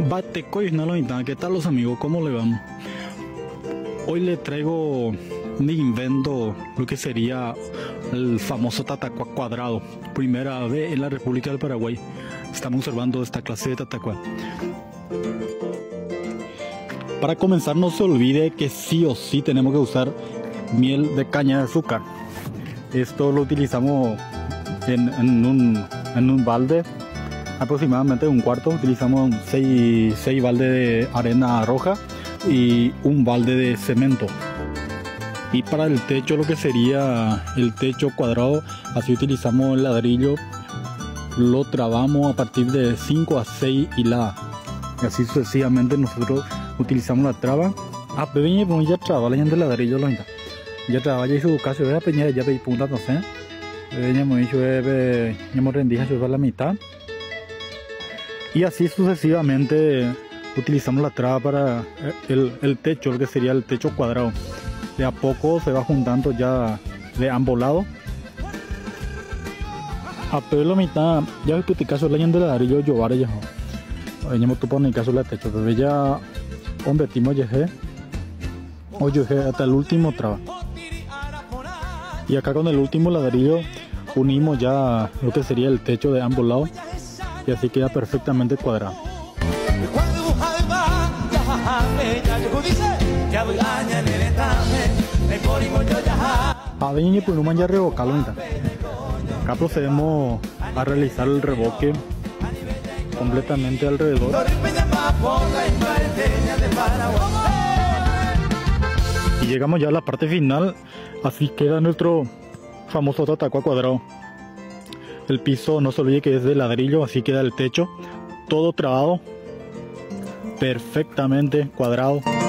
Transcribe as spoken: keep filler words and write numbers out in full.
Batecoy, no lo mitad. ¿Qué tal los amigos? ¿Cómo le van? Hoy le traigo un invento, lo que sería el famoso tatacua cuadrado. Primera vez en la República del Paraguay estamos observando esta clase de tatacua. Para comenzar, no se olvide que sí o sí tenemos que usar miel de caña de azúcar. Esto lo utilizamos en, en, un, en un balde, aproximadamente un cuarto. Utilizamos seis, seis baldes de arena roja y un balde de cemento. Y para el techo, lo que sería el techo cuadrado, así utilizamos el ladrillo. Lo trabamos a partir de cinco a seis hiladas. Y así sucesivamente nosotros utilizamos la traba. Ah, peña, pues ya traba la gente de ladrillo, lo ya traba, ya hizo caso, ya peña, ya veis punta, no sé. Ya hemos dicho, ya hemos rendido a la mitad. Y así sucesivamente utilizamos la traba para el, el techo, lo que sería el techo cuadrado. De a poco se va juntando ya de ambos lados. A la mitad, ya que caso la gente de ladrillo, yo vale ya. Veníamos tu poner caso la techo, pero ya hombre timo llegué o llegué hasta el último traba. Y acá con el último ladrillo unimos ya lo que sería el techo de ambos lados y así queda perfectamente cuadrado. A ver, pues no ya revocarlo. Acá procedemos a realizar el revoque completamente alrededor. Y llegamos ya a la parte final. Así queda nuestro famoso tatacua cuadrado. El piso no se olvide que es de ladrillo, así queda el techo todo trabado perfectamente cuadrado.